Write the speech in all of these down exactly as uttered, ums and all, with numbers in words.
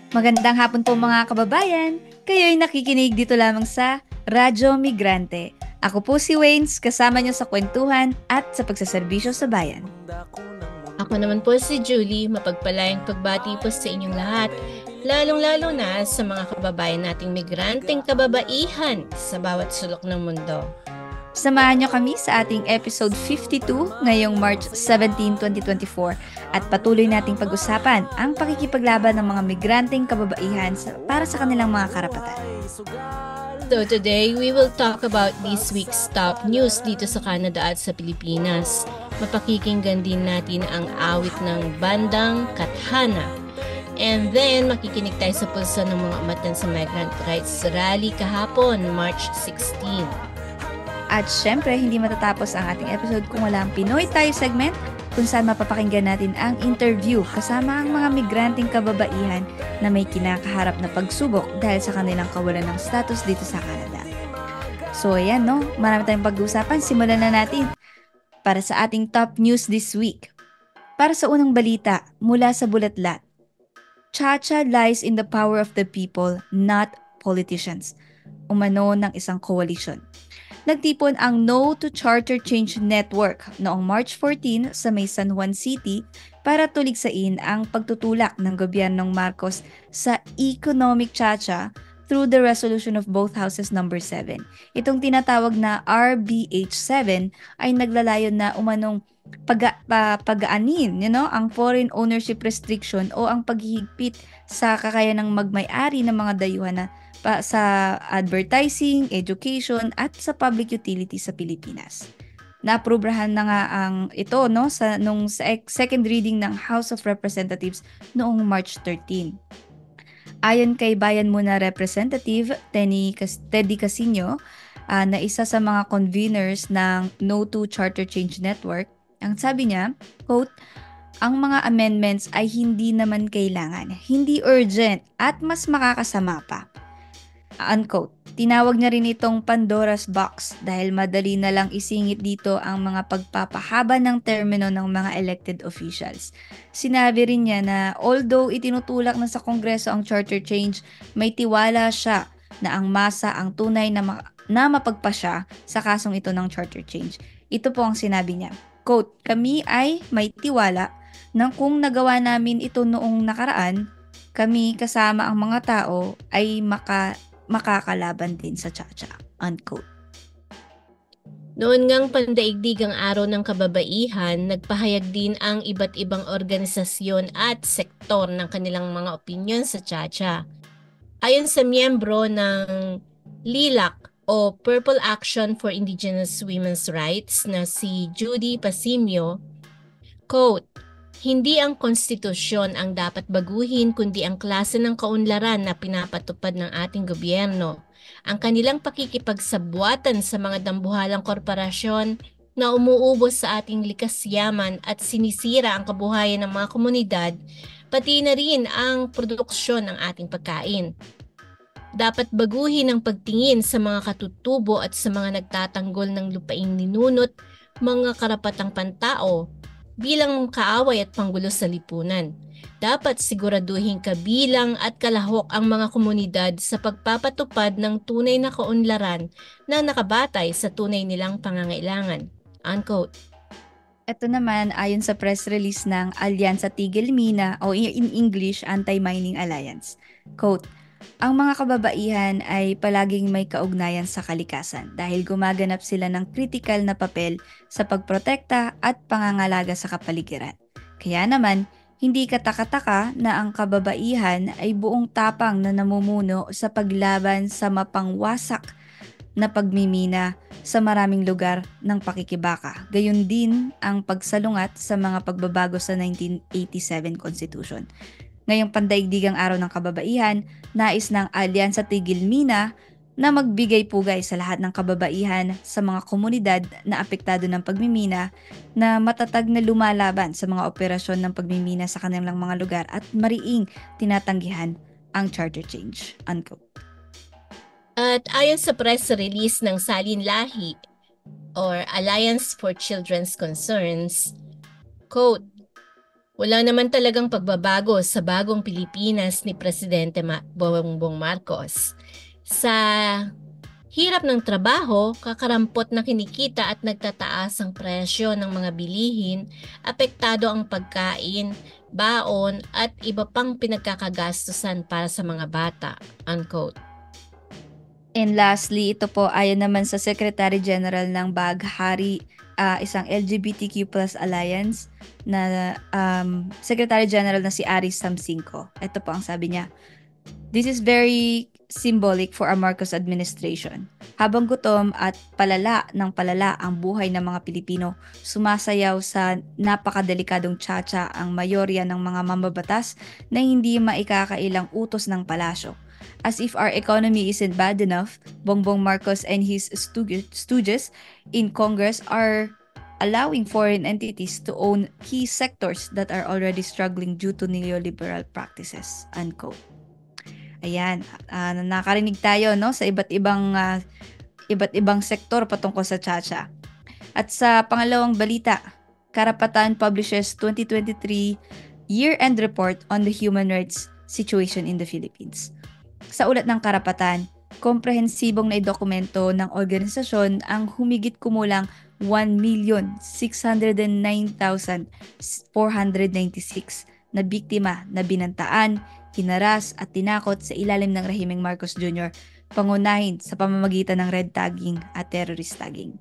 Magandang hapon po mga kababayan. Kayo'y nakikinig dito lamang sa Radyo Migrante. Ako po si Waynes, kasama niyo sa kwentuhan at sa pagsaserbisyo sa bayan. Ako naman po si Julie, mapagpalayang pagbati po sa inyong lahat, lalong-lalo na sa mga kababayan nating migranteng kababaihan sa bawat sulok ng mundo. Samahan niyo kami sa ating episode fifty-two ngayong March seventeenth, twenty twenty-four at patuloy nating pag-usapan ang pakikipaglaban ng mga migranteng kababaihan para sa kanilang mga karapatan. So today, we will talk about this week's top news dito sa Canada at sa Pilipinas. Mapakikinggan din natin ang awit ng bandang Kathana. And then, makikinig tayo sa pulsa ng mga umatan sa Migrant Rights Rally kahapon, March sixteenth. At syempre, hindi matatapos ang ating episode kung wala ang Pinoy Tayo segment, kung saan mapapakinggan natin ang interview kasama ang mga migranteng kababaihan na may kinakaharap na pagsubok dahil sa kanilang kawalan ng status dito sa Canada. So ayan no, marami tayong pag-uusapan, simulan na natin para sa ating top news this week. Para sa unang balita, mula sa Bulatlat, Chacha lies in the power of the people, not politicians. Umano ng isang coalition. Nagtipon ang No to Charter Change Network noong March fourteenth sa may San Juan City para tuligsain ang pagtutulak ng gobyernong Marcos sa economic chacha through the resolution of both houses number seven. Itong tinatawag na R B H seven ay naglalayon na umanong pag- pa- pag-aanin you know, ang foreign ownership restriction o ang paghihigpit sa kakayanang magmay-ari ng mga dayuhan na pa sa advertising, education at sa public utility sa Pilipinas. Naaprubahan na nga ang ito no sa nung sa second reading ng House of Representatives noong March thirteenth. Ayon kay Bayan Muna Representative Tenny Teddy Casino, uh, na isa sa mga conveners ng No to Charter Change Network, ang sabi niya, quote, ang mga amendments ay hindi naman kailangan, hindi urgent at mas makakasama pa. Unquote. Tinawag niya rin itong Pandora's Box dahil madali na lang isingit dito ang mga pagpapahaba ng termino ng mga elected officials. Sinabi rin niya na although itinutulak na sa Kongreso ang charter change, may tiwala siya na ang masa ang tunay na, ma- na mapagpasya sa kasong ito ng charter change. Ito po ang sinabi niya. Quote, kami ay may tiwala na kung nagawa namin ito noong nakaraan, kami kasama ang mga tao ay maka makakalaban din sa Chacha. Unquote. Noon ngang pandaigdigang araw ng kababaihan, nagpahayag din ang iba't ibang organisasyon at sektor ng kanilang mga opinyon sa Chacha. Ayon sa miyembro ng L I L A C o Purple Action for Indigenous Women's Rights na si Judy Pasimio, quote, hindi ang konstitusyon ang dapat baguhin kundi ang klase ng kaunlaran na pinapatupad ng ating gobyerno. Ang kanilang pakikipagsabwatan sa mga dambuhalang korporasyon na umuubos sa ating likas yaman at sinisira ang kabuhayan ng mga komunidad, pati na rin ang produksyon ng ating pagkain. Dapat baguhin ang pagtingin sa mga katutubo at sa mga nagtatanggol ng lupaing ninunot, mga karapatang pantao, bilang kaaway at panggulo sa lipunan. Dapat siguraduhin kabilang at kalahok ang mga komunidad sa pagpapatupad ng tunay na kaunlaran na nakabatay sa tunay nilang pangangailangan. Unquote. Ito naman ayon sa press release ng Alyansa Tigil Mina o in English Anti-Mining Alliance. Quote, ang mga kababaihan ay palaging may kaugnayan sa kalikasan dahil gumaganap sila ng kritikal na papel sa pagprotekta at pangangalaga sa kapaligiran. Kaya naman, hindi katakataka na ang kababaihan ay buong tapang na namumuno sa paglaban sa mapangwasak na pagmimina sa maraming lugar ng pakikibaka. Gayon din ang pagsalungat sa mga pagbabago sa nineteen eighty-seven Constitution. Ngayong pandaigdigang araw ng kababaihan, nais ng Alyansa Tigil Mina na magbigay pugay sa lahat ng kababaihan sa mga komunidad na apektado ng pagmimina na matatag na lumalaban sa mga operasyon ng pagmimina sa kanilang mga lugar at mariing tinatanggihan ang charter change. Unquote. At ayon sa press release ng Salin Lahi or Alliance for Children's Concerns, quote, Wala naman talagang pagbabago sa bagong Pilipinas ni Presidente Ma- Bongbong Marcos. Sa hirap ng trabaho, kakarampot na kinikita at nagtataas ang presyo ng mga bilihin, apektado ang pagkain, baon at iba pang pinagkakagastusan para sa mga bata. Unquote. And lastly, ito po ayon naman sa Secretary General ng Baghari, uh, isang L G B T Q plus alliance na um, Secretary General na si Aris Samsingco. Ito po ang sabi niya. This is very symbolic for a Marcos administration. Habang gutom at palala ng palala ang buhay ng mga Pilipino, sumasayaw sa napakadelikadong tsa-tsa ang mayorya ng mga mambabatas na hindi maikakailang utos ng palasyo. As if our economy isn't bad enough, Bongbong Marcos and his stooges in Congress are allowing foreign entities to own key sectors that are already struggling due to neoliberal practices. Unquote. Ayan, uh, nakarinig tayo no sa iba't ibang uh, iba't ibang sektor patungkol sa tsa-tsa. At sa pangalawang balita, Karapatan publishes twenty twenty-three Year-End Report on the Human Rights Situation in the Philippines. Sa ulat ng Karapatan, komprehensibong na dokumento ng organisasyon ang humigit kumulang one million six hundred nine thousand four hundred ninety-six na biktima na binantaan, hinaras at tinakot sa ilalim ng rehimeng Marcos Junior, pangunahin sa pamamagitan ng red tagging at terrorist tagging.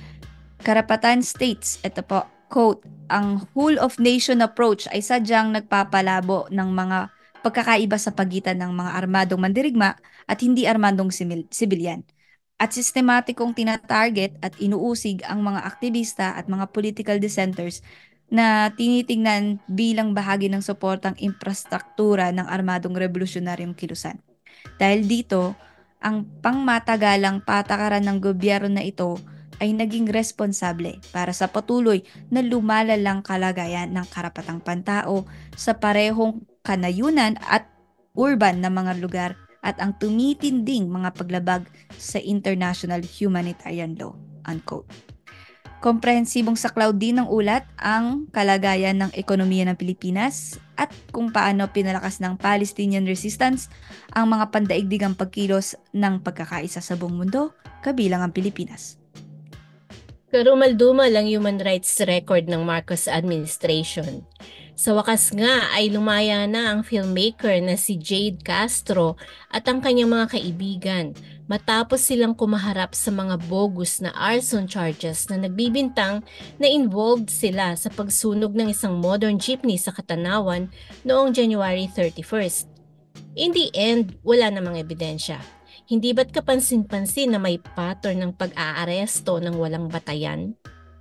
Karapatan states, ito po, quote, ang whole-of-nation approach ay sadyang nagpapalabo ng mga pagkakaiba sa pagitan ng mga armadong mandirigma at hindi armadong sibilyan. At sistematikong tinatarget at inuusig ang mga aktivista at mga political dissenters na tinitingnan bilang bahagi ng suportang infrastruktura ng armadong revolusyonaryong kilusan. Dahil dito, ang pangmatagalang patakaran ng gobyerno na ito ay naging responsable para sa patuloy na lumalalang kalagayan ng karapatang pantao sa parehong kanayunan at urban na mga lugar at ang tumitinding mga paglabag sa international humanitarian law. Unquote. Komprehensibong saklaw din ng ulat ang kalagayan ng ekonomiya ng Pilipinas at kung paano pinalakas ng Palestinian resistance ang mga pandaigdigang pagkilos ng pagkakaisa sa buong mundo, kabilang ang Pilipinas. Karumal-dumal ang human rights record ng Marcos administration. Sa wakas nga ay lumaya na ang filmmaker na si Jade Castro at ang kanyang mga kaibigan matapos silang kumaharap sa mga bogus na arson charges na nagbibintang na involved sila sa pagsunog ng isang modern jeepney sa Katanawan noong January thirty-first. In the end, wala namang ebidensya. Hindi ba't kapansin-pansin na may pattern ng pag-aaresto ng walang batayan?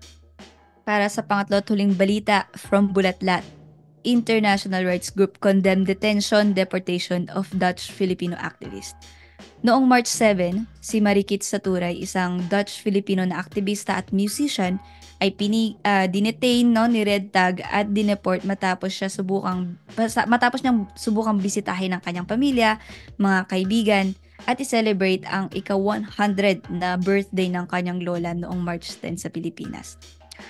Para sa pangatlo at huling balita from Bulatlat, International Rights Group condemned detention, deportation of Dutch Filipino activist. Noong March seventh, si Marikit Saturay, isang Dutch-Filipino na aktivista at musician, ay pini, uh, dinetain no, ni Red Tag at dineport matapos siya subukang matapos niyang subukang bisitahin ng kanyang pamilya, mga kaibigan, at i-celebrate ang ika one hundred na birthday ng kanyang lola noong March tenth sa Pilipinas.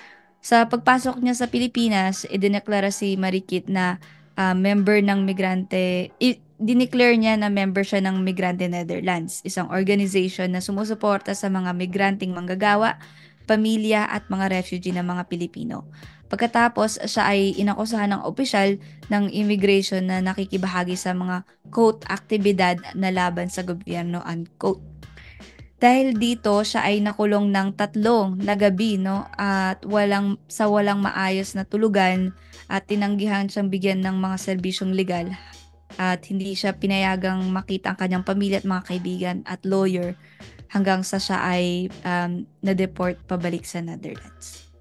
Sa pagpasok niya sa Pilipinas, idineklara si Marikit na uh, member ng migrante, i- dineclare niya na member siya ng Migrante Netherlands, isang organization na sumusuporta sa mga migranteng manggagawa, pamilya at mga refugee ng mga Pilipino. Pagkatapos, siya ay inakusahan ng opisyal ng immigration na nakikibahagi sa mga quote aktibidad na laban sa gobyerno unquote. Dahil dito, siya ay nakulong ng tatlong na gabi no at walang sa walang maayos na tulugan at tinanggihan siyang bigyan ng mga serbisyong legal at hindi siya pinayagang makita ang kanyang pamilya at mga kaibigan at lawyer hanggang sa siya ay um, na-deport pabalik sa Netherlands.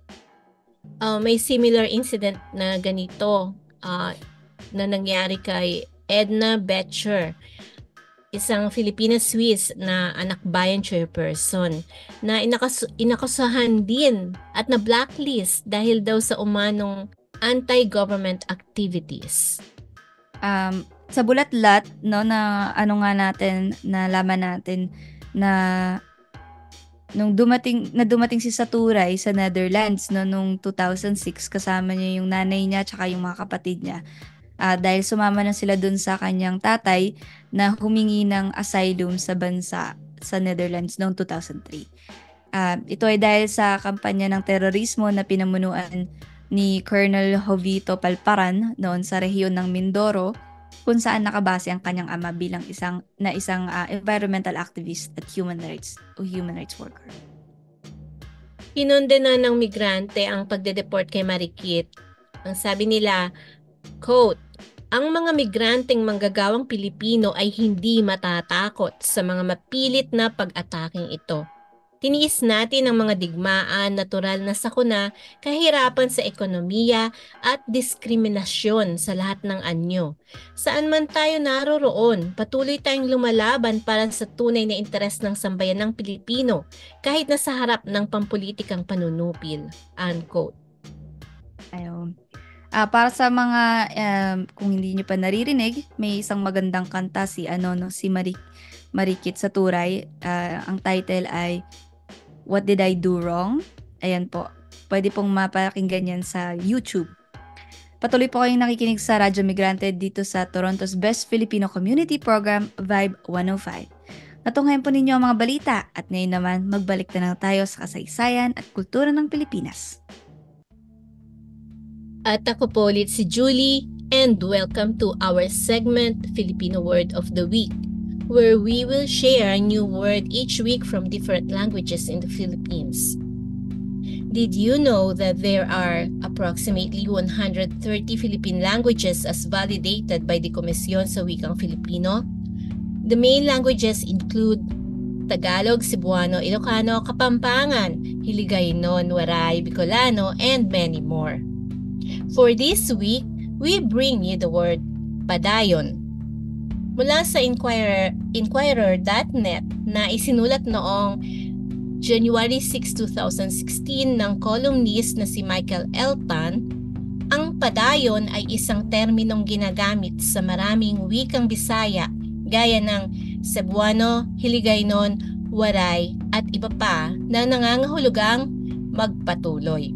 Uh, may similar incident na ganito uh, na nangyari kay Edna Betcher, isang Filipina-Swiss na anak bayan chairperson na inakas- inakusahan din at na blacklist dahil daw sa umanong anti-government activities. Um, sa bulatlat, no, na ano nga natin, nalaman natin na nung dumating na dumating si Saturay sa Netherlands no nung two thousand six, kasama niya yung nanay niya tsaka yung mga kapatid niya. Uh, dahil sumama na sila dun sa kanyang tatay na humingi ng asylum sa bansa sa Netherlands noong two thousand three. Uh, ito ay dahil sa kampanya ng terorismo na pinamunuan ni Colonel Jovito Palparan noon sa rehiyon ng Mindoro, kung saan nakabase ang kanyang ama bilang isang na isang uh, environmental activist at human rights o human rights worker. Kinondena ng migrante ang pagde-deport kay Marikit. Ang sabi nila, quote, "Ang mga migranteng manggagawang Pilipino ay hindi matatakot sa mga mapilit na pag-ataking ito. Tiniis natin ang mga digmaan, natural na sakuna, kahirapan sa ekonomiya at diskriminasyon sa lahat ng anyo. Saan man tayo naroroon, patuloy tayong lumalaban para sa tunay na interes ng sambayan ng Pilipino kahit na sa harap ng pampulitikang panunupil." Unquote. Ayun. Uh, para sa mga, um, kung hindi nyo pa naririnig, may isang magandang kanta si, ano, no, si Marik, Marikit Saturay. Uh, ang title ay What Did I Do Wrong? Ayan po. Pwede pong mapakinggan yan sa YouTube. Patuloy po kayong nakikinig sa Radyo Migrante dito sa Toronto's Best Filipino Community Program, Vibe one oh five. Natunghayan po ninyo ang mga balita at ngayon naman magbalik na lang tayo sa kasaysayan at kultura ng Pilipinas. At ako po ulit si Julie and welcome to our segment Filipino Word of the Week, where we will share a new word each week from different languages in the Philippines. Did you know that there are approximately one hundred thirty Philippine languages as validated by the Komisyon sa Wikang Filipino? The main languages include Tagalog, Cebuano, Ilocano, Kapampangan, Hiligaynon, Waray, Bicolano, and many more. For this week, we bring you the word padayon. Mula sa Inquirer, Inquirer dot net na isinulat noong January sixth, twenty sixteen ng columnist na si Michael L. Tan, ang padayon ay isang terminong ginagamit sa maraming wikang Bisaya gaya ng Cebuano, Hiligaynon, Waray at iba pa na nangangahulugang magpatuloy.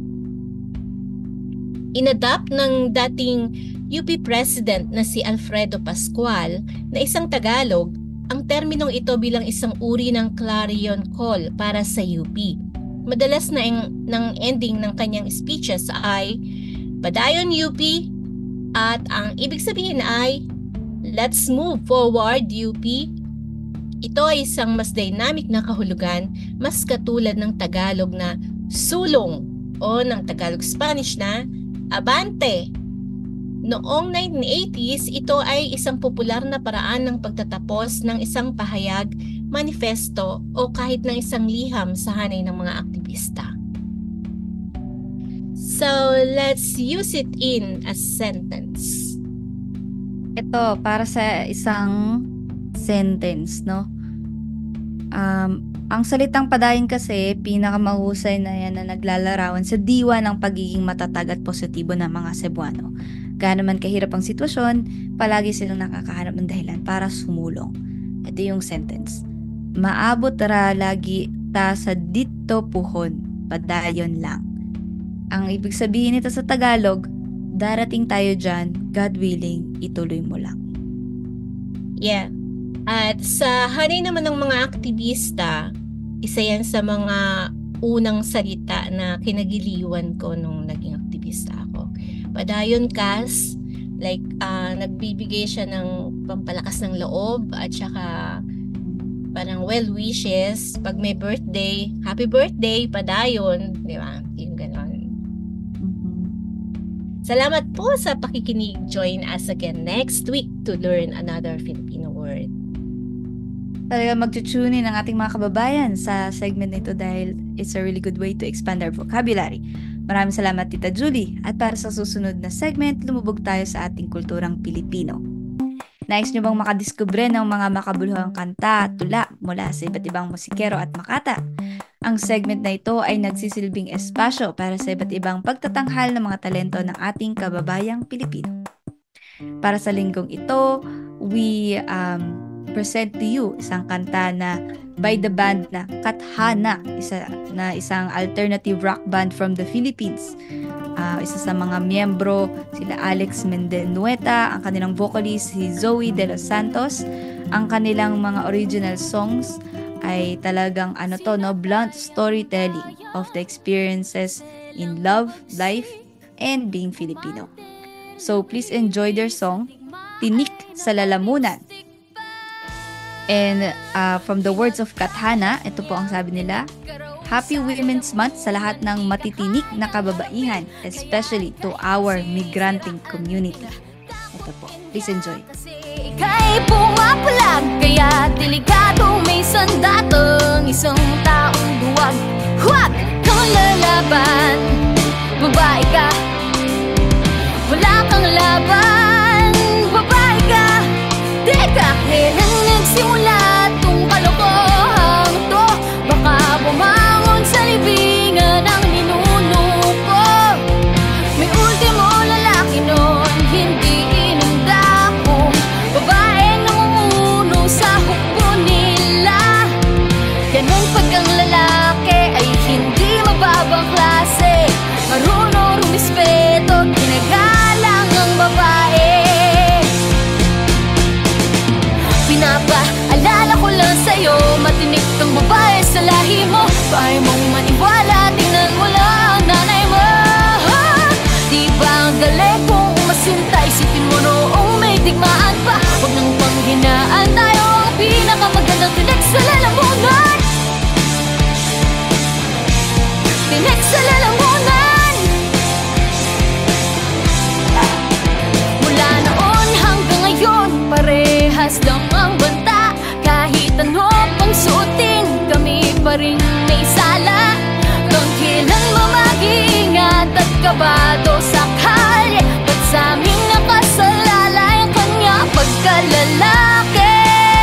Inadapt ng dating U P President na si Alfredo Pascual na isang Tagalog ang terminong ito bilang isang uri ng clarion call para sa U P. Madalas na ang ng ending ng kanyang speeches ay Padayon U P at ang ibig sabihin ay Let's move forward U P. Ito ay isang mas dynamic na kahulugan, mas katulad ng Tagalog na sulong o ng Tagalog Spanish na Abante. Noong nineteen eighties, ito ay isang popular na paraan ng pagtatapos ng isang pahayag, manifesto o kahit ng isang liham sa hanay ng mga aktivista. So, let's use it in a sentence. Ito, para sa isang sentence, no? Um, ang salitang padayon kasi, pinakamahusay na yan na naglalarawan sa diwa ng pagiging matatag at positibo ng mga Cebuano. Gaano man kahirap ang sitwasyon, palagi silang nakakahanap ng dahilan para sumulong. Ito yung sentence. Maabot ra lagi ta sa dito puhon, padayon lang. Ang ibig sabihin nito sa Tagalog, darating tayo dyan, God willing, ituloy mo lang. Yeah. At sa hanay naman ng mga aktivista, isa yan sa mga unang salita na kinagiliwan ko nung naging aktivista ako. Padayon kas, like uh, nagbibigay siya ng pampalakas ng loob at saka parang well wishes pag may birthday, happy birthday, padayon, di ba? Yung ganon. Mm-hmm. Salamat po sa pakikinig. Join us again next week to learn another Filipino word. Talaga mag-tune in ang ating mga kababayan sa segment nito dahil it's a really good way to expand our vocabulary. Maraming salamat, Tita Julie. At para sa susunod na segment, lumubog tayo sa ating kulturang Pilipino. Nais nyo bang makadiskubre ng mga makabuluhang kanta at tula mula sa iba't ibang musikero at makata? Ang segment na ito ay nagsisilbing espasyo para sa iba't ibang pagtatanghal ng mga talento ng ating kababayang Pilipino. Para sa linggong ito, we um, present to you isang kanta na by the band na Kathana, isa na isang alternative rock band from the Philippines. Uh, isa sa mga miyembro sila Alex Mendenueta, ang kanilang vocalist si Zoe De Los Santos. Ang kanilang mga original songs ay talagang ano to, no, blunt storytelling of the experiences in love, life, and being Filipino. So please enjoy their song, Tinik sa Lalamunan. And uh, from the words of Kathana, ito po ang sabi nila: Happy Women's Month sa lahat ng matitinik na kababaihan, especially to our migranting community. Ito po, please enjoy. Ika'y pumapalag, kaya delikado may sandatong isang taong duwag. Huwag kang lalaban, babae ka, wala kang laban, babae ka. Di ka kailang nagsimula tong kalokohang to, baka bumangon sa libingan ng ninuno ko. May ultimo lalaki nun, hindi inunda kong babaeng namumuno sa hukbo nila. Ganun pag ang lalaki ay hindi mababang klase, marunong rumispeto, ginagalang ang babae. Pinapaalala ko lang sa'yo, matinik kang babae sa lahi mo. Kaya mong maniwala, tingnan mo lang ang nanay mo. Di ba ang galing kung umasinta, isipin mo noong may digmaan pa. Huwag nang panghinaan, tayo ang pinakamagandang tinik sa lalamunan. Tinik sa lalamunan. Mula noon hanggang ngayon, parehas lang ang banta. Kahit ano pang suotin, kami pa rin may sala. Tangkilan mo mag-iingat at kabado sa kalye, ba't sa aming nakasalalay ang kanya pagkalalaki?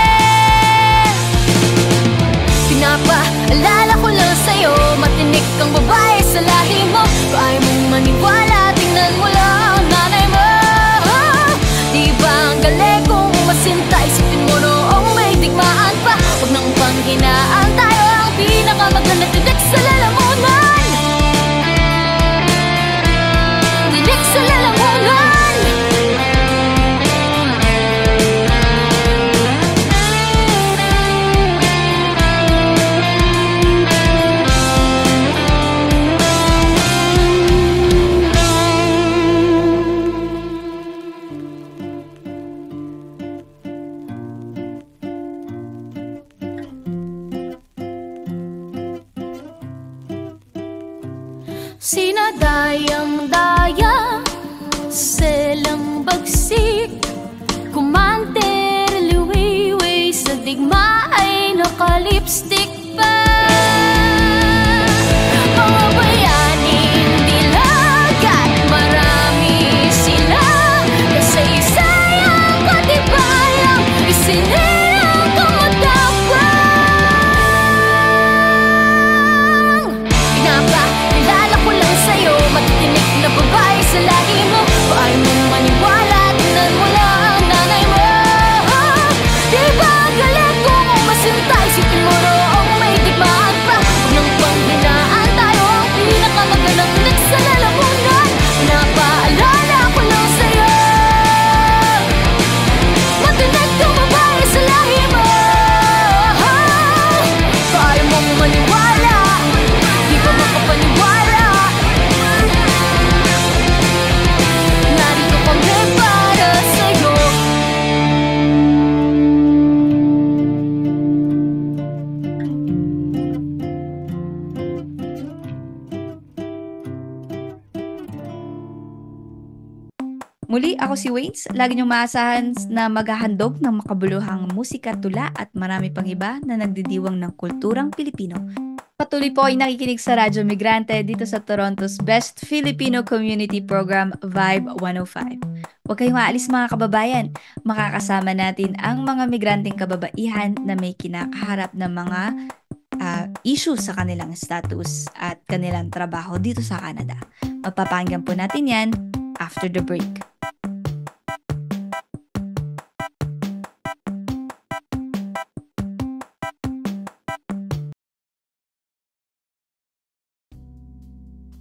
Pinapaalala ko lang sa'yo, matinik kang babae sa lahi mo. Kaya mong maniwala, tingnan mo lang ang nanay mo. Di ba ang galing kung umasinta, isipin mo noong may digmaan pa. Huwag nang panghinaan, tayo ang pinakamaganda tinik sa lalamunan. Tinik sa lalamunan. Sinadayang-daya, selang bagsik, kumanter, liwiwi, sa digma ay nakalipstick pa. Mga bayaning dilagat, marami sila, kasay-say ang katibayang, isinirang tumatapang. Pinapakilala ko lang sa'yo, matitinik na babae sa lahi mo. Paay mong maniwala, tingnan mo lang ang nanay mo. Di ba ang galit kung umasinta, isipin mo noong may digmaan pa. Huwag nang panghinaan, tayo ang pinakamagandang tinik sa lalamunan. Pinapaalala ko lang sa'yo, matinik kang babae sa lahi mo. Paay mong maniwala, di ba makapaniwala? Narito kami para sa'yo. Muli, ako si Waynes. Lagi niyong maasahan na maghahandog ng makabuluhang musika, tula at marami pang iba na nagdidiwang ng kulturang Pilipino. Patuloy po ay nakikinig sa Radyo Migrante dito sa Toronto's Best Filipino Community Program, Vibe one oh five. Huwag kayong maalis mga kababayan. Makakasama natin ang mga migranteng kababaihan na may kinakaharap na mga uh, issues sa kanilang status at kanilang trabaho dito sa Canada. Magpapakinggan po natin yan after the break.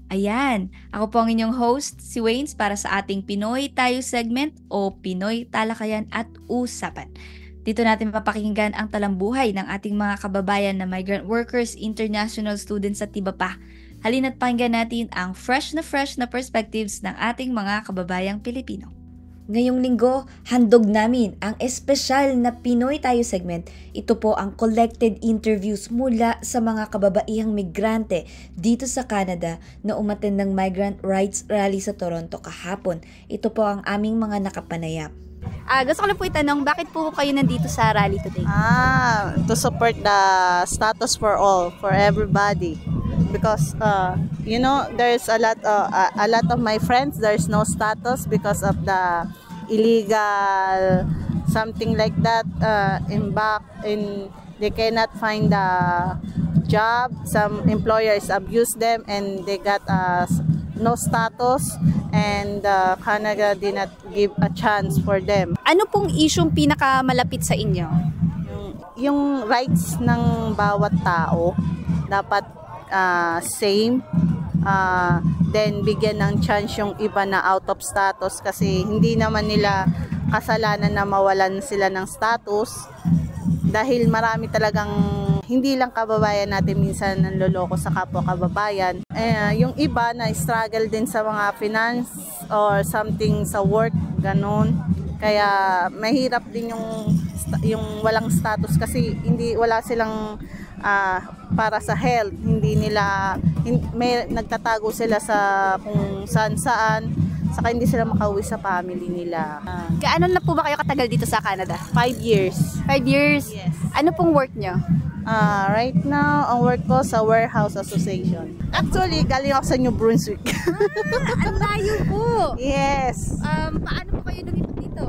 Ayan, ako po ang inyong host, si Waynes, para sa ating Pinoy Tayo segment o Pinoy Talakayan at Usapan. Dito natin mapakinggan ang talambuhay ng ating mga kababayan na migrant workers, international students at iba pa. Halina't pakinggan natin ang fresh na fresh na perspectives ng ating mga kababayang Pilipino. Ngayong linggo, handog namin ang espesyal na Pinoy Tayo segment. Ito po ang collected interviews mula sa mga kababaihang migrante dito sa Canada na umattend ng Migrant Rights Rally sa Toronto kahapon. Ito po ang aming mga nakapanayam. Ah, gusto ko lang po itanong, bakit po kayo nandito sa rally today? Ah, to support the status for all, for everybody. Because uh, you know, there's a lot uh, a, a lot of my friends, there's no status because of the illegal something like that uh, in back in they cannot find a job. Some employers abuse them and they got uh, no status, and uh, Canada did not give a chance for them. Ano pong isyong pinakamalapit sa inyo? Yung, yung rights ng bawat tao dapat uh, same, uh, then bigyan ng chance yung iba na out of status kasi hindi naman nila kasalanan na mawalan sila ng status, dahil marami talagang hindi lang kababayan natin minsan nanloloko sa kapwa kababayan. Eh, yung iba na struggle din sa mga finance or something sa work, ganun. Kaya mahirap din yung yung walang status kasi hindi wala silang uh, para sa health, hindi nila hindi, may nagtatago sila sa kung saan-saan, saka hindi sila makauwi sa family nila. Uh, Gaano na po ba kayo katagal dito sa Canada? five years. Five years? Yes. Ano pong work nyo? Uh, right now, ang work ko sa Warehouse Association. Actually, galing ako sa New Brunswick. Ah, ang layo po! Yes. Um, paano po kayo lumipat dito?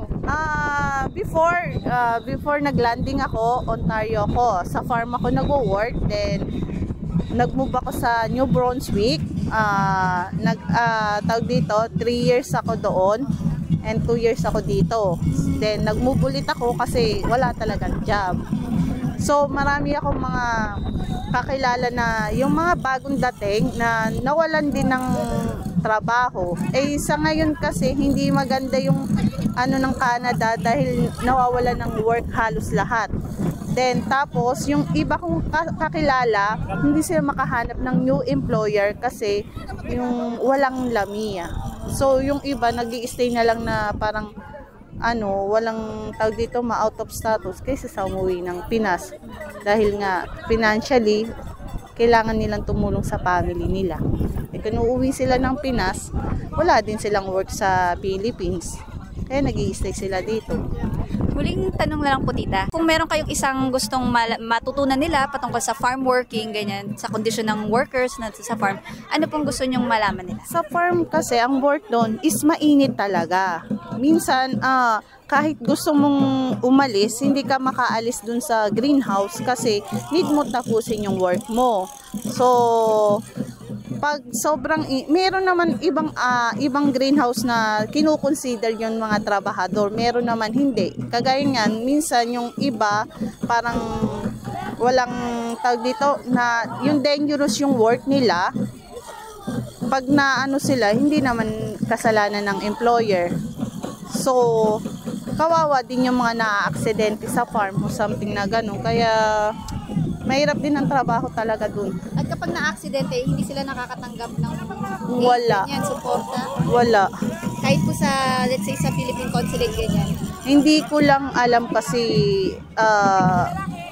Uh, before, uh, before nag-landing ako, Ontario ako. Sa farm ako nag-work. Then, nag-move ako sa New Brunswick. Uh, nag, uh, tawag dito, three years ako doon. And two years ako dito. Then, nag-move ulit ako kasi wala talagang job. So, marami akong mga kakilala na yung mga bagong dating na nawalan din ng trabaho. Eh, sa ngayon kasi, hindi maganda yung ano ng Canada dahil nawawalan ng work halos lahat. Then, tapos, yung iba kong kakilala, hindi sila makahanap ng new employer kasi yung walang lamia. So, yung iba, nag-i-stay na lang na parang ano, walang tawag dito, ma-out of status kaysa sa umuwi ng Pinas. Dahil nga, financially, kailangan nilang tumulong sa family nila. E kung uuwi sila ng Pinas, wala din silang work sa Philippines. Kaya nag-i-stay sila dito. Huling tanong na lang po, tita. Kung meron kayong isang gustong matutunan nila patungkol sa farm working, ganyan, sa kondisyon ng workers na sa farm, ano pong gusto nyong malaman nila? Sa farm kasi, ang work doon is mainit talaga. Minsan, ah, kahit gusto mong umalis, hindi ka makaalis dun sa greenhouse kasi need mo tapusin yung work mo. So, pag sobrang, meron naman ibang uh, ibang greenhouse na kinukonsider yung mga trabahador, meron naman hindi. Kagaya niyan, minsan yung iba parang walang tawag dito na yung dangerous yung work nila. Pag na ano sila, hindi naman kasalanan ng employer. So, kawawa din yung mga na-aksidente sa farm o something na gano'n. Kaya mahirap din ang trabaho talaga dun. At kapag na-aksidente, hindi sila nakakatanggap ng Wala. ganyan, suporta? Wala. Kahit po sa, let's say, sa Philippine Consulate, ganyan? Hindi ko lang alam kasi uh,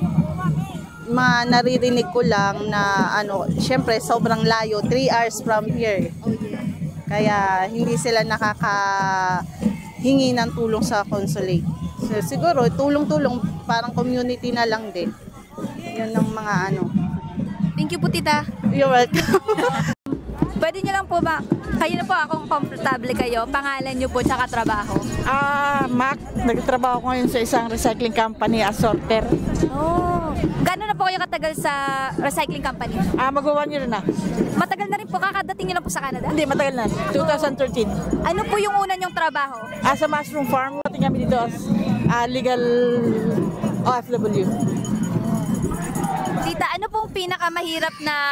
ma naririnig ko lang na ano, syempre sobrang layo, three hours from here. Oh, yeah. Kaya hindi sila nakakahingi ng tulong sa consulate. So, siguro tulong-tulong, parang community na lang din. Yun ang mga ano. Thank you po, tita. You're welcome. Pwede nyo lang po ba, kayo na po akong komportable kayo, pangalan nyo po tsaka trabaho. Ah, Mac, nagtatrabaho ko ngayon sa isang recycling company as sorter. Oh, gano'n na po kayo katagal sa recycling company? Ah, mag-one year na. Matagal na rin po, kakadating nyo lang po sa Canada? Hindi, matagal na. twenty thirteen. Ano po yung una nyong trabaho? Ah, sa mushroom farm, natin kami dito as ah, legal O F W. Tita, ano pong pinakamahirap na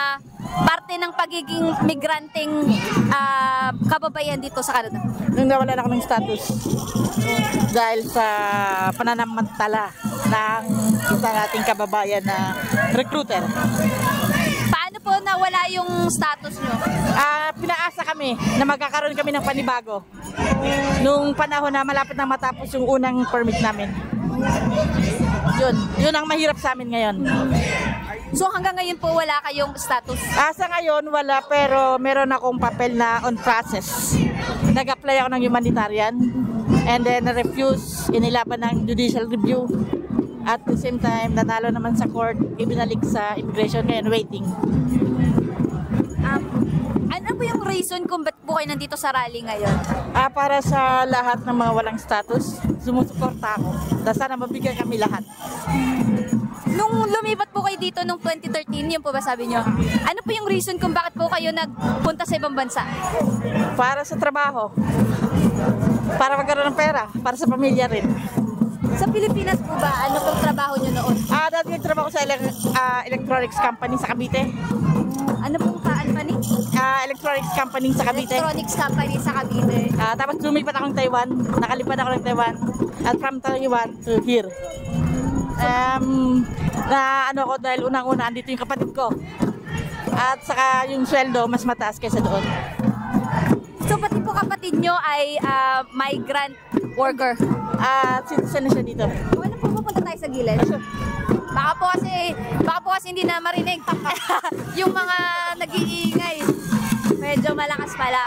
parte ng pagiging migranteng ah, kababaihan dito sa Canada? Nung nawalan ako ng status dahil sa pananamantala ng isang ating kababayan na recruiter. Paano po nawala yung status nyo? Ah, pinaasa kami na magkakaroon kami ng panibago nung panahon na malapit na matapos yung unang permit namin. Yun, yun ang mahirap sa amin ngayon. So hanggang ngayon po wala kayong status? Ah, sa ngayon wala, pero meron akong papel na on process. Nag-apply ako ng humanitarian and then na-refuse, inilaban ng judicial review. At the same time, nanalo naman sa court, ibinalik sa immigration, ngayon waiting. Um, ano po yung reason kung ba't po kayo nandito sa rally ngayon? Ah, para sa lahat ng mga walang status, sumusuporta ako. Na sana mabigyan kami lahat. Nung lumipat po kayo dito nung twenty thirteen, yun po ba sabi nyo? Ano po yung reason kung bakit po kayo nagpunta sa ibang bansa? Para sa trabaho. Para magkaroon ng pera. Para sa pamilya rin. Sa Pilipinas po ba, ano pong trabaho nyo noon? Ah, dati nagtrabaho ko sa ele- ah, electronics company sa Cavite. Ano pong company? Ah, electronics company sa Cavite. Electronics company sa Cavite. Ah, tapos lumipat akong Taiwan. Nakalipad ako ng Taiwan. At from Taiwan to here. Um, na ano ko dahil unang-una andito yung kapatid ko. At saka yung sweldo mas mataas kaysa doon. So pati po kapatid nyo ay ah, migrant worker. At citizen na siya dito. Ano po, pupunta tayo sa gilid? Baka po kasi, baka po kasi hindi na marinig yung mga nag-iingay. Medyo malakas pala.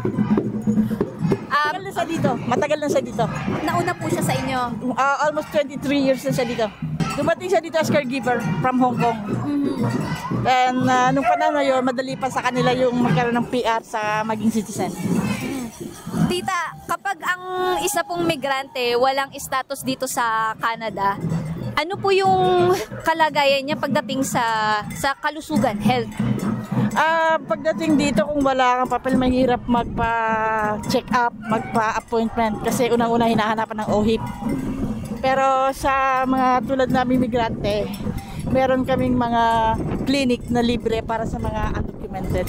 Um, Matagal na siya dito. Matagal na siya dito. nauna po siya sa inyo. Uh, almost twenty-three years na siya dito. Dumating siya dito as caregiver from Hong Kong. And uh, nung panahon na yun, madali pa sa kanila yung magkaroon ng P R sa maging citizen. Tita, kapag ang isa pong migrante walang status dito sa Canada, ano po yung kalagayan niya pagdating sa sa kalusugan, health? Ah, pagdating dito kung wala kang papel, mahirap magpa-check up, magpa-appointment kasi unang-una hinahanapan ng O H I P. Pero sa mga tulad namin migrante, meron kaming mga clinic na libre para sa mga undocumented.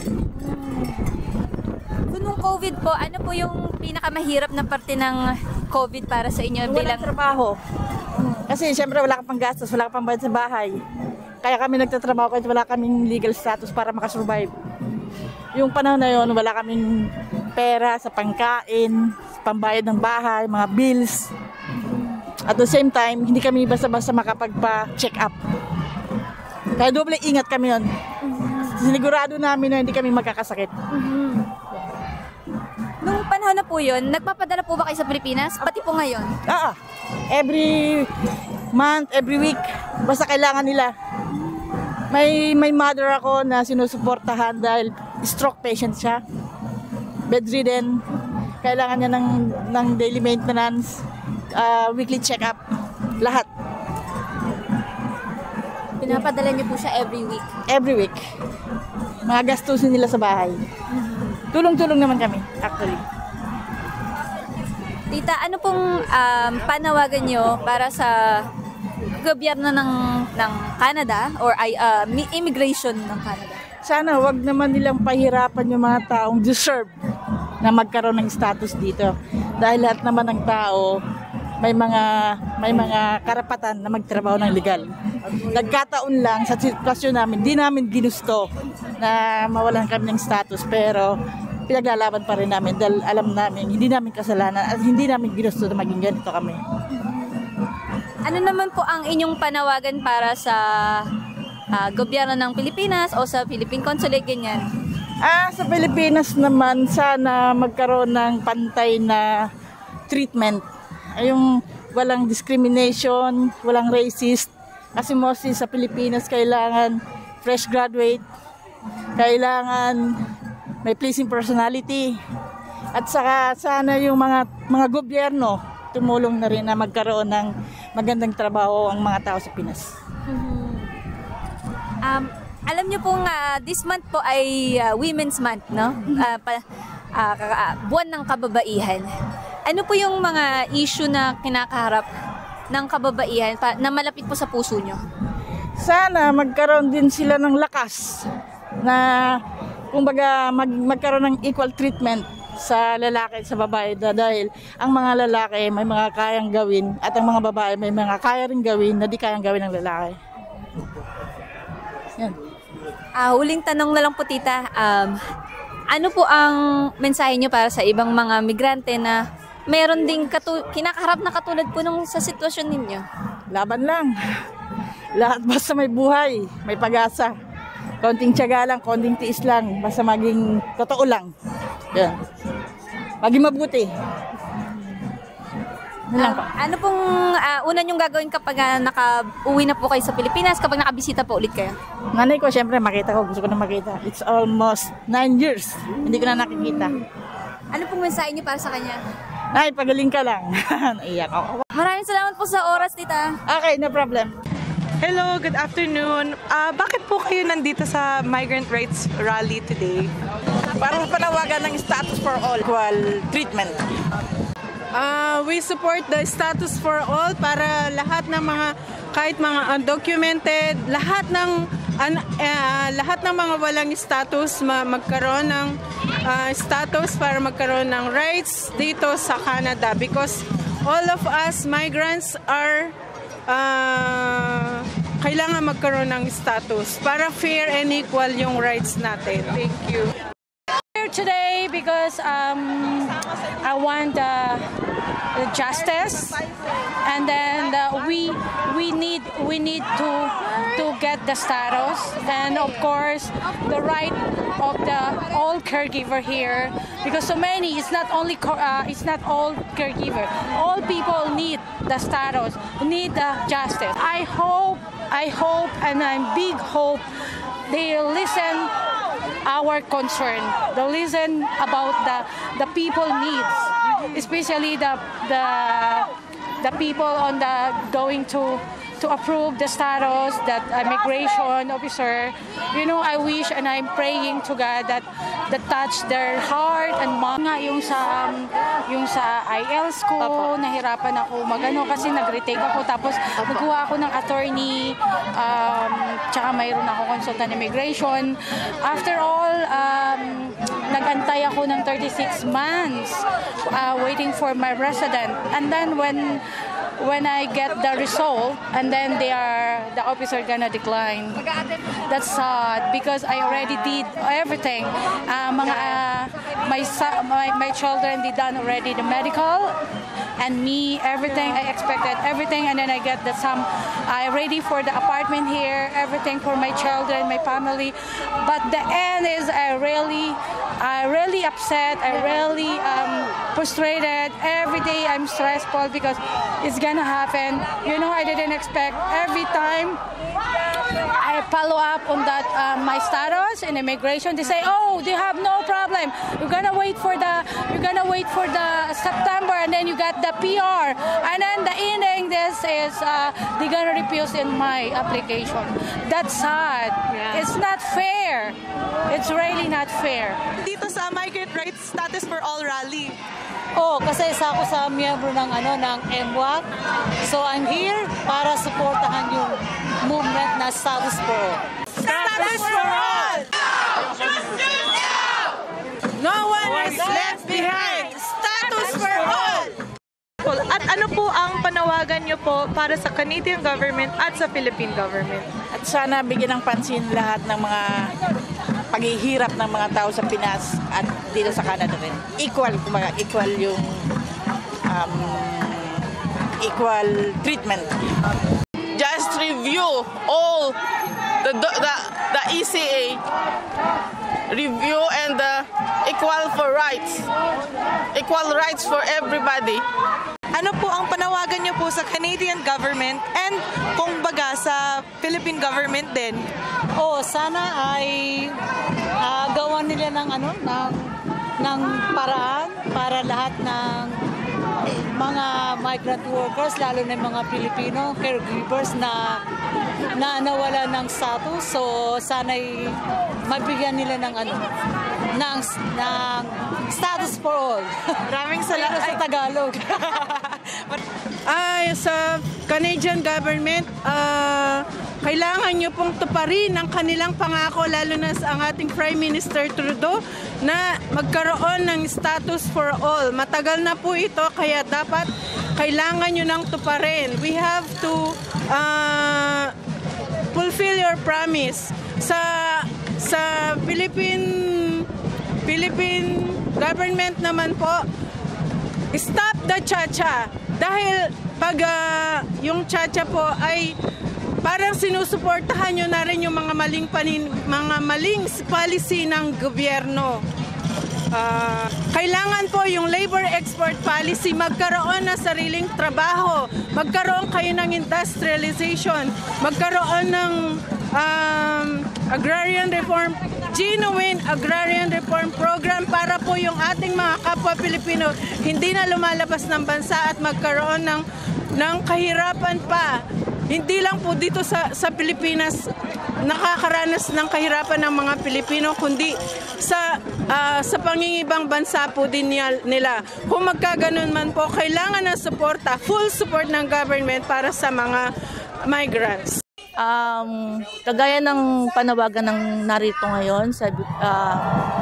So, nung COVID po, ano po yung pinakamahirap na parte ng COVID para sa inyo Walang bilang trabaho. Kasi siyempre wala kang panggastos, wala kang pambayad sa bahay. Kaya kami nagtatrabaho kahit wala kaming legal status para makasurvive. Yung panahon na yun, wala kaming pera sa pangkain, pambayad ng bahay, mga bills. At the same time, hindi kami basta-basta makapagpa-check up. Kaya doble ingat kami yun. Sinigurado namin na hindi kami magkakasakit. nung panahon na po yun, nagpapadala po ba kayo sa Pilipinas? Pati po ngayon? Ah, every month, every week, basta kailangan nila. May may mother ako na sinusuportahan dahil stroke patient siya. Bedridden. Kailangan niya ng ng daily maintenance, uh, weekly check-up, lahat. Pinapadala niyo po siya every week? Every week. Mga gastusin nila sa bahay. Tulong-tulong naman kami, actually. Tita, ano pong um, panawagan niyo para sa gobyerno ng ng Canada or ay uh, immigration ng Canada? Sana wag naman nilang pahirapan yung mga taong deserve na magkaroon ng status dito. Dahil lahat naman ng tao may mga may mga karapatan na magtrabaho ng legal. Nagkataon lang sa sitwasyon namin, di namin ginusto na mawalan kami ng status, pero pinaglalaban pa rin namin dahil alam namin hindi namin kasalanan at hindi namin ginusto na maging ganito kami. Ano naman po ang inyong panawagan para sa uh, gobyerno ng Pilipinas o sa Philippine Consulate, ganyan? Ah, sa Pilipinas naman, sana magkaroon ng pantay na treatment. Yung walang discrimination, walang racist. Kasi mostly sa Pilipinas, kailangan fresh graduate, kailangan may pleasing personality. At saka sana yung mga mga gobyerno tumulong na rin na magkaroon ng magandang trabaho ang mga tao sa Pinas. Um, alam niyo pong uh, this month po ay uh, Women's Month, no? Uh, pa, uh, uh, buwan ng kababaihan. Ano po yung mga issue na kinakaharap ng kababaihan pa, na malapit po sa puso nyo? Sana magkaroon din sila ng lakas na kumbaga mag, magkaroon ng equal treatment sa lalaki at sa babae dahil ang mga lalaki may mga kayang gawin at ang mga babae may mga kaya rin gawin na di kayang gawin ng lalaki. Yan. Ah, huling tanong na lang po, tita. Um, ano po ang mensahe nyo para sa ibang mga migrante na meron ding katu- kinakaharap na katulad po nung sa sitwasyon ninyo? Laban lang. Lahat basta may buhay, may pag-asa. Konting tiyaga lang, konting tiis lang. Basta maging totoo lang. Yan. Maging mabuti. Yan lang po. Ah, ano pong ah, una nyong gagawin kapag ah, naka-uwi na po kayo sa Pilipinas, kapag nakabisita po ulit kayo? Nanay ko, syempre makita ko. Gusto ko na makita. It's almost nine years. Hindi ko na nakikita. Ano pong mensahe nyo para sa kanya? Nay, pagaling ka lang. Naiyak ako. Maraming salamat po sa oras, tita. Okay, no problem. Hello, good afternoon. Ah, bakit po kayo nandito sa Migrant Rights Rally today? Para panawagan ng status for all. Equal treatment. Uh, we support the status for all para lahat ng mga, kahit mga undocumented, lahat ng an, uh, lahat ng mga walang status ma- magkaroon ng uh, status para magkaroon ng rights dito sa Canada, because all of us migrants are uh, kailangan magkaroon ng status para fair and equal yung rights natin. Thank you. Here today because um, I want uh, justice, and then uh, we we need we need to to get the status, and of course the right of the all caregiver here, because so many, it's not only uh, it's not all caregiver, all people need the status, need the justice. I hope I hope and I'm big hope they listen our concern. They listen about the the people needs, especially the the the people on the going to to approve the status, that immigration officer. You know, I wish and I'm praying to God that that touch their heart and mind. Nga yung sa um, yung sa I E L T S ko, nahirapan ako magano kasi nag-retake ako, tapos nagkuha ako ng attorney, um, tsaka mayroon ako consultant immigration. After all, um, nag-antay ako ng thirty-six months uh, waiting for my resident, and then when when I get the result, and then they are the officer gonna decline. That's sad because I already did everything. Uh, mga uh, my, my my children did done already the medical, and me everything I expected everything, and then I get the some I ready for the apartment here, everything for my children, my family. But the end is I really I really upset. I really um, frustrated. Every day I'm stressful because it's gonna happen. You know, I didn't expect. Every time I follow up on that uh, my status in immigration, they say, "Oh, they have no problem. You're gonna wait for the you're gonna wait for the September, and then you got the P R." And then the ending, this is uh, they're gonna refuse in my application. That's sad. Yeah. It's not fair. It's really not fair. Dito sa Migrant Rights Status for All Rally. Oh, kasi isa ako sa miyembro ng ano ng M W A C. So I'm here para suportahan yung movement na Status for All. Status for all! No one is left behind! Status for all! At ano po ang panawagan niyo po para sa Canadian government at sa Philippine government? At sana bigyan ng pansin lahat ng mga paghihirap ng mga tao sa Pinas at dito sa Canada rin. Equal, kumaga, equal yung um, equal treatment. Just review all the the, the E C A review and the equal for rights, equal rights for everybody. Ano po ang panawagan niyo po sa Canadian government and kung baga sa Philippine government din? Oh, sana ay uh, gawan nila ng ano ng ng paraan para lahat ng mga migrant workers, lalo na yung mga Pilipino caregivers na na nawala ng status. So sana'y mabigyan nila ng ano ng ng status for all. Maraming salamat sa Tagalog. Ay, sa Canadian government, uh, kailangan nyo pong tuparin ang kanilang pangako, lalo na sa ang ating Prime Minister Trudeau, na magkaroon ng status for all. Matagal na po ito, kaya dapat kailangan nyo nang tuparin. We have to uh, fulfill your promise. Sa sa Philippine Philippine government naman po, stop the cha-cha. Dahil pag uh, yung cha-cha po ay parang sinusuportahan nyo na rin yung mga maling, panin, mga maling policy ng gobyerno. Uh, kailangan po yung labor export policy, magkaroon na sariling trabaho, magkaroon kayo ng industrialization, magkaroon ng um, agrarian reform, genuine agrarian reform program para po yung ating mga kapwa Pilipino hindi na lumalabas ng bansa at magkaroon ng, ng kahirapan pa. Hindi lang po dito sa, sa Pilipinas nakakaranas ng kahirapan ng mga Pilipino, kundi sa, uh, sa pangingibang bansa po din nila. Kung magkaganon man po, kailangan ng suporta, full support ng government para sa mga migrants. Um, kagaya ng panawagan ng narito ngayon, sabi, uh,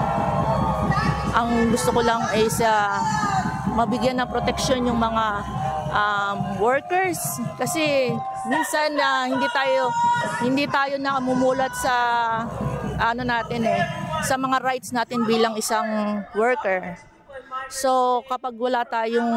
ang gusto ko lang ay sa mabigyan ng proteksyon yung mga um, workers, kasi minsan uh, hindi tayo hindi tayo nakamumulat sa ano natin eh sa mga rights natin bilang isang worker. So kapag wala tayong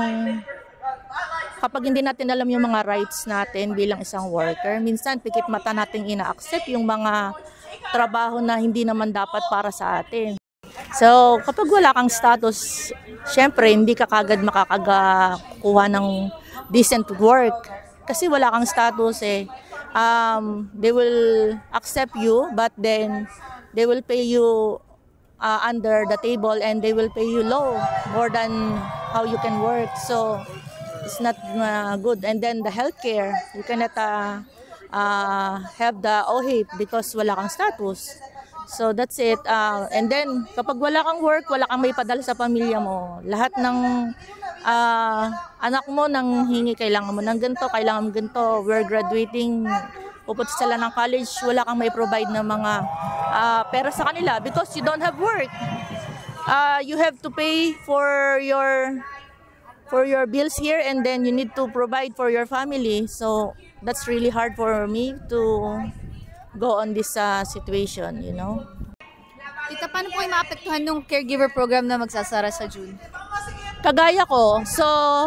kapag hindi natin alam yung mga rights natin bilang isang worker, minsan pikit mata nating ina-accept yung mga trabaho na hindi naman dapat para sa atin. So, kapag wala kang status, syempre hindi ka kagad makakakuha ng decent work. Kasi wala kang status eh. Um, they will accept you, but then they will pay you uh, under the table and they will pay you low, more than how you can work. So, it's not uh, good. And then the healthcare, you cannot uh, uh, have the O H I P because wala kang status. So that's it. Uh, and then kapag wala kang work, wala kang may padala sa pamilya mo. Lahat ng uh, anak mo nang hingi, kailangan mo ng ganito, kailangan mo ganito. We're graduating, pupunta sila ng college, wala kang may provide na mga uh, pera sa kanila because you don't have work. Uh, you have to pay for your for your bills here, and then you need to provide for your family. So that's really hard for me to go on this uh, situation, you know. Tita, paano po kayo maapektuhan ng caregiver program na magsasara sa June? Kagaya ko, so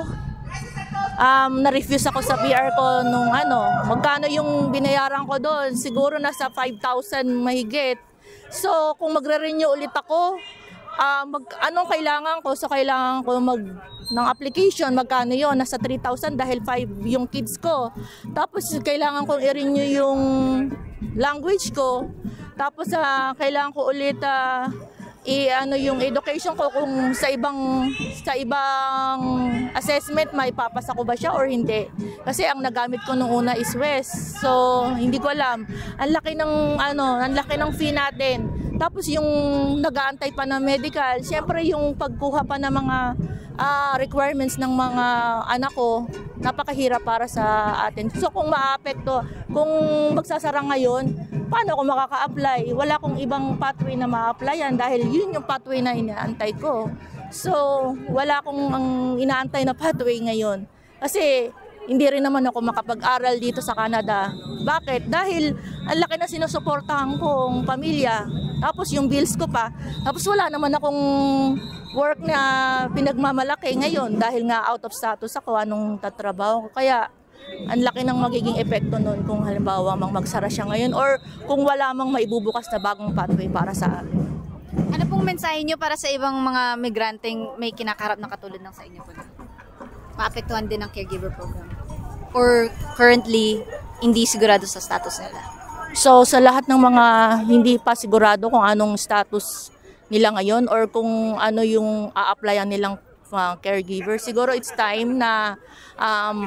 um, na-refuse ako sa P R ko nung ano, magkano yung binayaran ko doon? Siguro nasa five thousand mahigit. So kung magre-renew ulit ako, Uh, mag, anong kailangan ko? So kailangan ko mag ng application, magkano yon? Nasa three thousand dahil five yung kids ko. Tapos kailangan kong i-renew yung language ko. Tapos uh, kailangan ko ulit uh, i ano yung education ko kung sa ibang sa ibang assessment may papasa ko ba siya or hindi. Kasi ang nagamit ko nung una is West. So hindi ko alam. Ang laki ng ano, ang laki ng fee natin. Tapos yung nag-aantay pa ng medical, siyempre yung pagkuha pa ng mga uh, requirements ng mga anak ko, napakahirap para sa atin. So kung maapekto, kung magsasara ngayon, paano ako makaka-apply? Wala akong ibang pathway na ma-applyan dahil yun yung pathway na inaantay ko. So wala akong ang inaantay na pathway ngayon. Kasi hindi rin naman ako makapag-aral dito sa Canada. Bakit? Dahil ang laki na sinusuportahan kong pamilya. Tapos yung bills ko pa. Tapos wala naman akong work na pinagmamalaki ngayon dahil nga out of status ako anong tatrabaho ko. Kaya ang laki ng magiging epekto nun kung halimbawa mang magsara siya ngayon or kung wala mang maibubukas na bagong pathway para sa akin. Ano pong mensahe nyo para sa ibang mga migranteng may kinakaharap na katulad ng sa inyo po? Maapektuhan din ng caregiver program? Or currently, hindi sigurado sa status nila? So sa lahat ng mga hindi pa sigurado kung anong status nila ngayon or kung ano yung a-applyan nilang uh, caregiver, siguro it's time na um,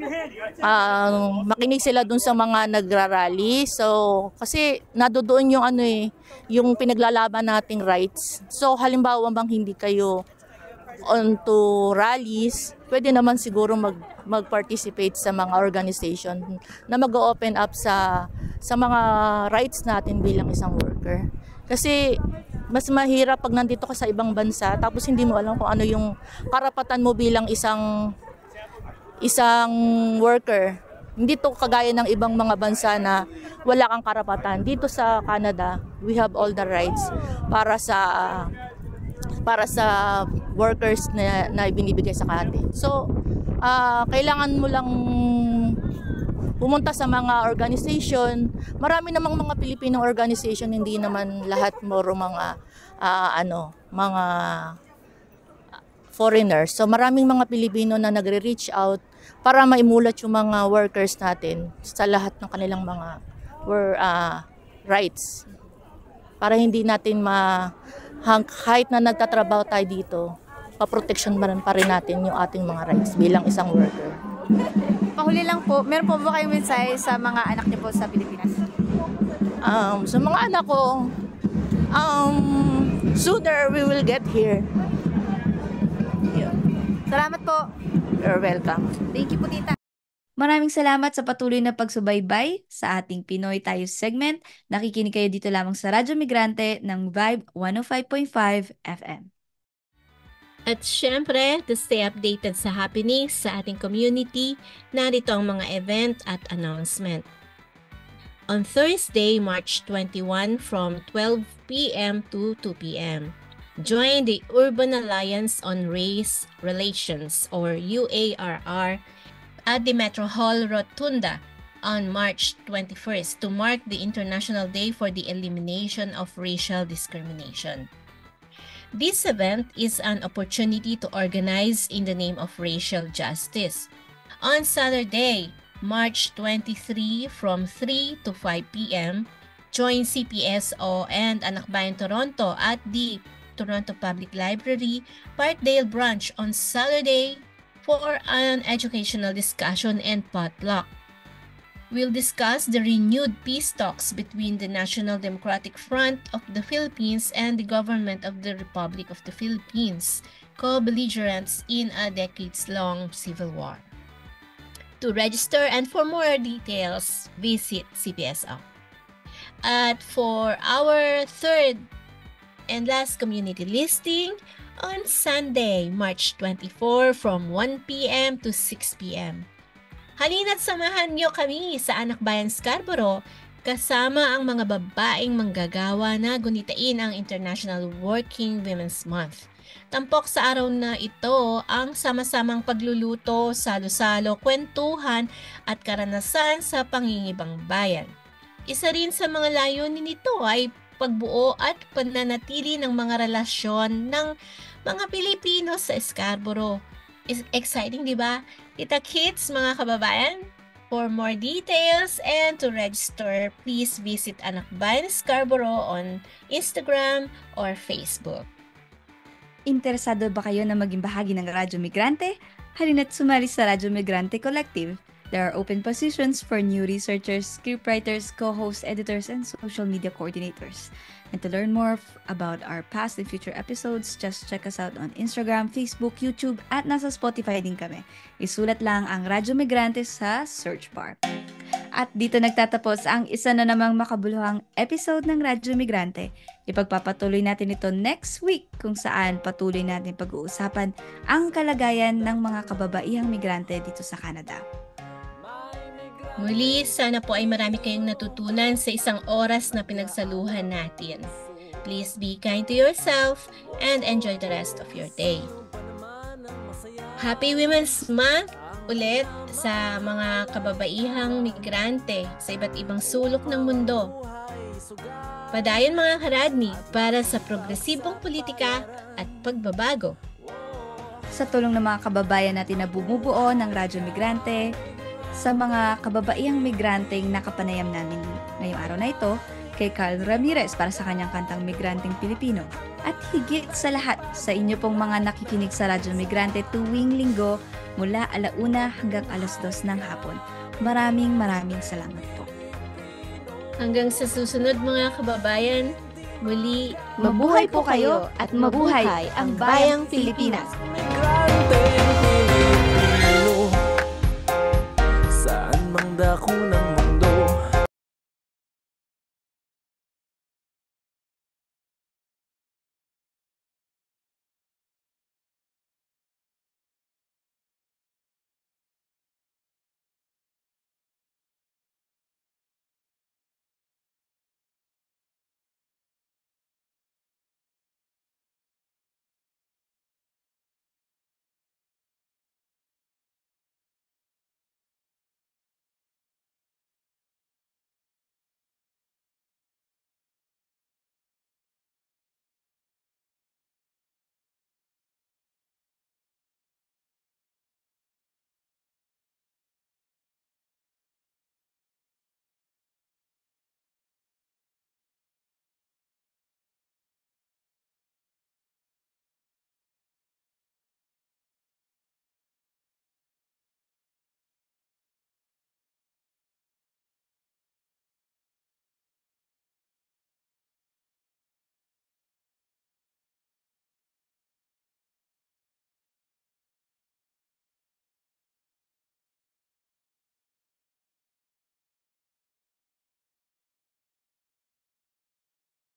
uh, makinig sila dun sa mga nagrarally. So kasi nadodoon yung ano eh, yung pinaglalaban nating rights. So halimbawa bang hindi kayo onto rallies, pwede naman siguro mag mag-participate sa mga organization na mag-open up sa sa mga rights natin bilang isang worker. Kasi mas mahirap pag nandito ka sa ibang bansa tapos hindi mo alam kung ano yung karapatan mo bilang isang isang worker. Hindi to kagaya ng ibang mga bansa na wala kang karapatan. Dito sa Canada, we have all the rights para sa para sa workers na, na ibinibigay sa atin. So, uh, kailangan mo lang pumunta sa mga organization. Marami namang mga Pilipinong organization, hindi naman lahat moro mga uh, ano, mga foreigners. So, maraming mga Pilipino na nagre-reach out para maimulat yung mga workers natin sa lahat ng kanilang mga uh, rights. Para hindi natin ma kahit na nagtatrabaho tayo dito, pa-protection pa rin, pa rin natin yung ating mga rights bilang isang worker. Pahuli lang po, meron po ba kayong mensahe sa mga anak niyo po sa Pilipinas? Um, sa mga anak ko, um, sooner we will get here. Yeah. Salamat po. You're welcome. Thank you po, tita. Maraming salamat sa patuloy na pagsubaybay sa ating Pinoy Tayo segment. Nakikinig kayo dito lamang sa Radyo Migrante ng Vibe one oh five point five F M. At syempre, to stay updated sa happenings sa ating community, narito ang mga event at announcement. On Thursday, March twenty-first from twelve p m to two p m, join the Urban Alliance on Race Relations or U A R R at the Metro Hall Rotunda on March twenty-first to mark the International Day for the Elimination of Racial Discrimination. This event is an opportunity to organize in the name of racial justice. On Saturday, March twenty-third from three to five p m, join C P S O and Anak Bayan Toronto at the Toronto Public Library, Parkdale Branch on Saturday for an educational discussion and potluck. We'll discuss the renewed peace talks between the National Democratic Front of the Philippines and the Government of the Republic of the Philippines, co-belligerents in a decades-long civil war. To register and for more details, visit C P S O. At for our third and last community listing, on Sunday, March twenty-fourth from one p m to six p m Halina't samahan niyo kami sa Anak Bayan Scarborough kasama ang mga babaeng manggagawa na gunitain ang International Working Women's Month. Tampok sa araw na ito ang sama-samang pagluluto, salo-salo, kwentuhan at karanasan sa pangingibang bayan. Isa rin sa mga layunin nito ay pagbuo at pananatili ng mga relasyon ng mga Pilipino sa Scarborough. Is exciting, di ba? Tita Kids, mga kababayan. For more details and to register, please visit Anak Bayan Scarborough on Instagram or Facebook. Interesado ba kayo na maging bahagi ng Radyo Migrante? Halina't sumali sa Radyo Migrante Collective. There are open positions for new researchers, scriptwriters, co-hosts, editors, and social media coordinators. And to learn more f- about our past and future episodes, just check us out on Instagram, Facebook, YouTube, at nasa Spotify din kami. Isulat lang ang Radyo Migrante sa search bar. At dito nagtatapos ang isa na namang makabuluhang episode ng Radyo Migrante. Ipagpapatuloy natin ito next week kung saan patuloy natin pag-uusapan ang kalagayan ng mga kababaihang migrante dito sa Canada. Muli, sana po ay marami kayong natutunan sa isang oras na pinagsaluhan natin. Please be kind to yourself and enjoy the rest of your day. Happy Women's Month ulit sa mga kababaihang migrante sa iba't ibang sulok ng mundo. Padayon mga karadni para sa progresibong politika at pagbabago. Sa tulong ng mga kababayan natin na bumubuo ng Radyo Migrante, sa mga kababaihang migranteng nakapanayam namin ngayong araw na ito, kay Carl Ramirez para sa kanyang kantang Migranteng Pilipino. At higit sa lahat, sa inyo pong mga nakikinig sa Radyo Migrante tuwing linggo mula alauna hanggang alas dos ng hapon. Maraming maraming salamat po. Hanggang sa susunod mga kababayan, Muli, Mabuhay po kayo at mabuhay ang bayang Pilipinas. Migranteng Pilipino, saan mang dako ng